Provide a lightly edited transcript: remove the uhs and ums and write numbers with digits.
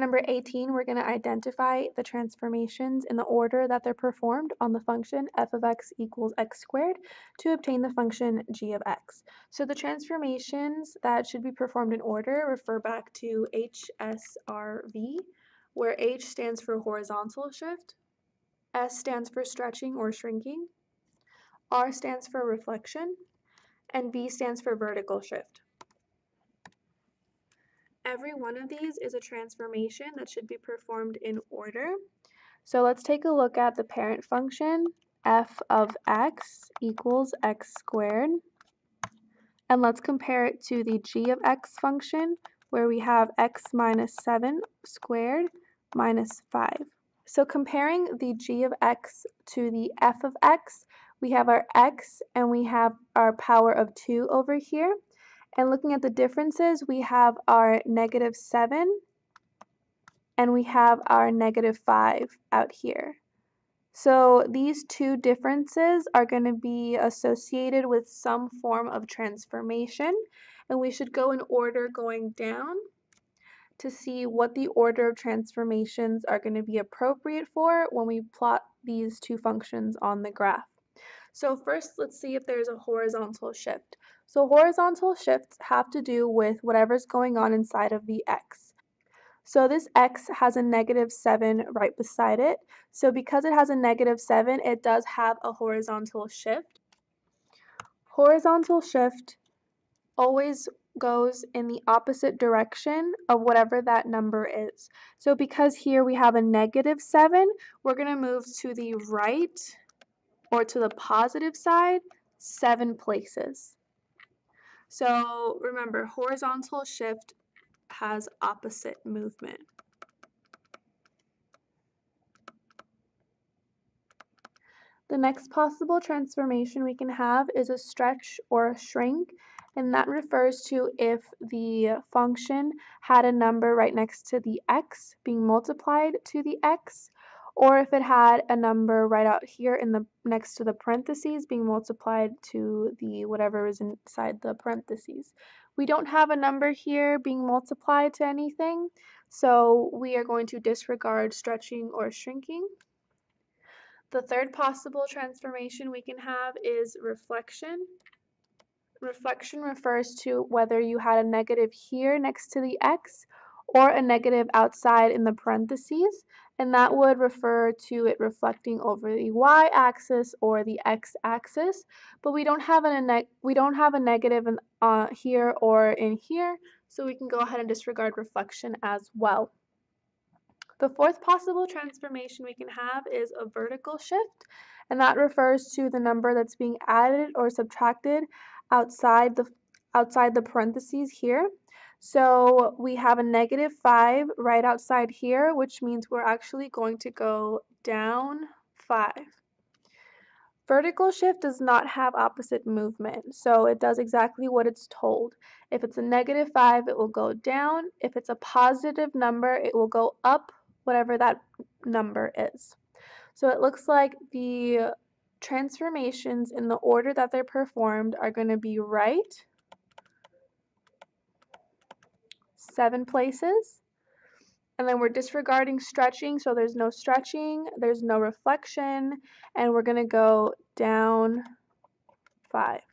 number 18, we're going to identify the transformations in the order that they're performed on the function f of x equals x squared to obtain the function g of x. So the transformations that should be performed in order refer back to HSRV, where H stands for horizontal shift, S stands for stretching or shrinking, R stands for reflection, and V stands for vertical shift. Every one of these is a transformation that should be performed in order. So let's take a look at the parent function, f of x equals x squared. And let's compare it to the g of x function, where we have x minus 7 squared minus 5. So comparing the g of x to the f of x, we have our x and we have our power of 2 over here. And looking at the differences, we have our negative 7 and we have our negative 5 out here. So these two differences are going to be associated with some form of transformation, and we should go in order going down to see what the order of transformations are going to be appropriate for when we plot these two functions on the graph. So first, let's see if there's a horizontal shift. So horizontal shifts have to do with whatever's going on inside of the x. So this x has a negative 7 right beside it. So because it has a negative 7, it does have a horizontal shift. Horizontal shift always goes in the opposite direction of whatever that number is. So because here we have a negative 7, we're going to move to the right or to the positive side 7 places. So remember, horizontal shift has opposite movement. The next possible transformation we can have is a stretch or a shrink, and that refers to if the function had a number right next to the x being multiplied to the x, or if it had a number right out here in the next to the parentheses being multiplied to the whatever is inside the parentheses. We don't have a number here being multiplied to anything, so we are going to disregard stretching or shrinking. The third possible transformation we can have is reflection. Reflection refers to whether you had a negative here next to the x or a negative outside in the parentheses, and that would refer to it reflecting over the y-axis or the x-axis, but we don't have a negative here or in here, so we can go ahead and disregard reflection as well. The fourth possible transformation we can have is a vertical shift, and that refers to the number that's being added or subtracted outside the parentheses here. So we have a negative 5 right outside here, which means we're actually going to go down 5. Vertical shift does not have opposite movement, so it does exactly what it's told. If it's a negative 5, it will go down. If it's a positive number, it will go up, whatever that number is. So it looks like the transformations in the order that they're performed are going to be right 7 places, and then we're disregarding stretching, so there's no stretching, there's no reflection, and we're going to go down 5.